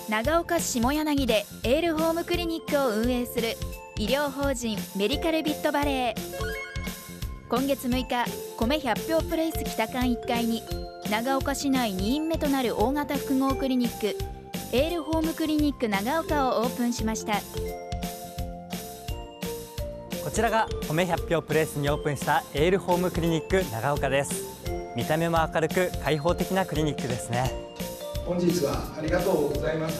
長岡市下柳でエールホームクリニックを運営する医療法人メディカルビットバレー。今月6日、米100票プレイス北館1階に長岡市内2院目となる大型複合クリニックエールホームクリニック長岡をオープンしました。 こちらが米100票プレイスにオープンしたエールホームクリニック長岡です。見た目も明るく開放的なクリニックですね。 本日はありがとうございます。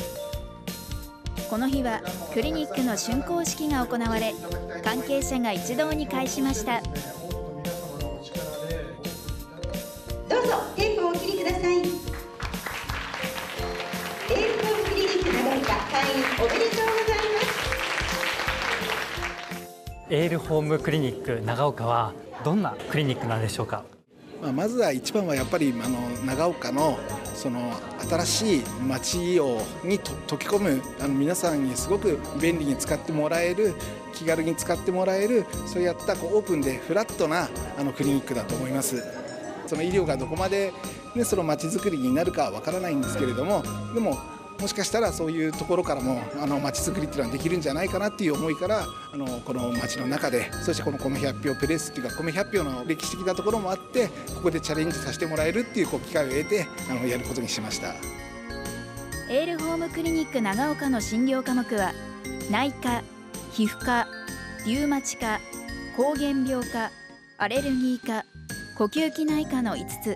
この日はクリニックの竣工式が行われ、関係者が一堂に会しました。 どうぞテープをお切りください。エールホームクリニック長岡会員おめでとうございます。 エールホームクリニック長岡はどんなクリニックなんでしょうか。 まずは一番はやっぱり長岡のその新しい街に溶け込む皆さんにすごく便利に使ってもらえる、気軽に使ってもらえる、そういったオープンでフラットなクリニックだと思います。その医療がどこまで、その街づくりになるかはわからないんですけれども、でももしかしたらそういうところからも街づくりっていうのはできるんじゃないかなっていう思いからこの街の中で、そしてこの米100票プレスっていうか米100票の歴史的なところもあって、ここでチャレンジさせてもらえるっていう機会を得てやることにしました。 エールホームクリニック長岡の診療科目は内科、皮膚科、リウマチ科、膠原病科、アレルギー科、呼吸器内科の5つ。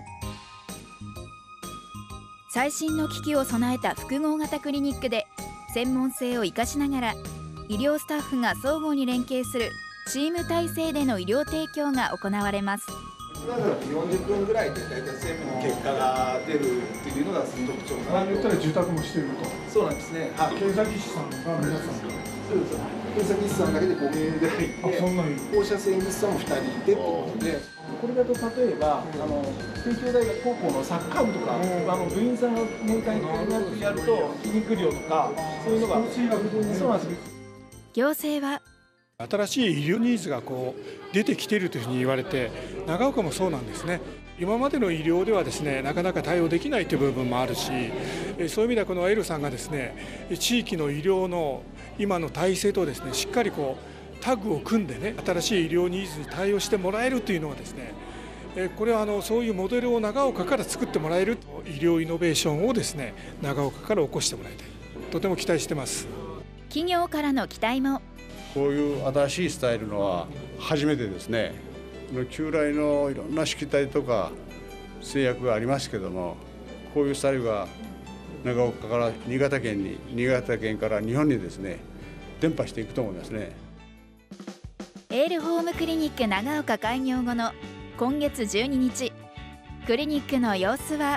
最新の機器を備えた複合型クリニックで専門性を生かしながら医療スタッフが相互に連携するチーム体制での医療提供が行われます。 40分ぐらいで大体専務の結果が出るっていうのが特徴かな。 言ったら受託もしていると。 そうなんですね。 検査技師さんが皆さんそうです。検査技師さんだけで5名ぐらいいて、放射線技師さんも2人いてってことで。これだと例えば帝京大学高校のサッカー部とか部員さんが年間1回やると皮肉量とかそういうのがそうなんです。 行政は新しい医療ニーズが出てきているというふうに言われて、長岡もそうなんですね。今までの医療ではですね、なかなか対応できないという部分もあるし、そういう意味ではこのエルさんがですね、地域の医療の今の体制とですね、しっかりタッグを組んでね、新しい医療ニーズに対応してもらえるというのはですね、これはそういうモデルを長岡から作ってもらえる、医療イノベーションをですね、長岡から起こしてもらいたい。とても期待してます。 企業からの期待も。 こういう新しいスタイルのは初めてですね。旧来のいろんなしきたりとか制約がありますけども、こういうスタイルが長岡から新潟県に、新潟県から日本にですね、伝播していくと思いますね。 エールホームクリニック長岡開業後の今月12日、クリニックの様子は。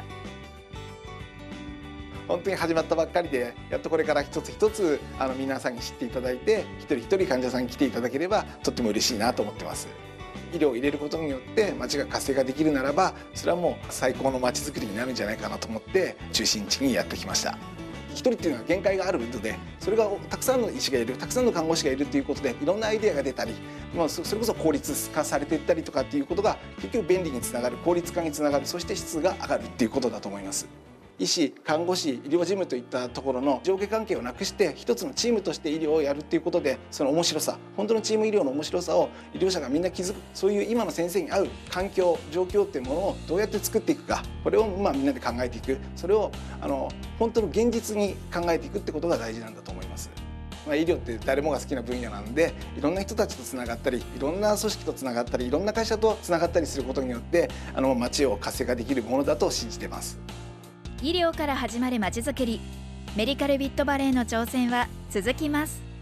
本当に始まったばっかりで、やっとこれから一つ一つ皆さんに知っていただいて、一人一人患者さんに来ていただければとっても嬉しいなと思ってます。医療を入れることによって町が活性化できるならば、それはもう最高の町づくりになるんじゃないかなと思って中心地にやってきました。一人っていうのは限界があるので、それがたくさんの医師がいる、たくさんの看護師がいるということで、いろんなアイデアが出たり、それこそ効率化されていったりとかっていうことが結局便利につながる、効率化につながる、そして質が上がるっていうことだと思います。医師、看護師、医療事務といったところの上下関係をなくして一つのチームとして医療をやるっていうことで、その面白さ、本当のチーム医療の面白さを医療者がみんな気づく、そういう今の先生に合う環境、状況っていうものをどうやって作っていくか、これをみんなで考えていく、それを本当の現実に考えていくってことが大事なんだと思います。医療って誰もが好きな分野なので、いろんな人たちとつながったり、いろんな組織とつながったり、いろんな会社とつながったりすることによって街を活性化できるものだと信じています。 医療から始まるまちづくり、メディカルビットバレーの挑戦は続きます。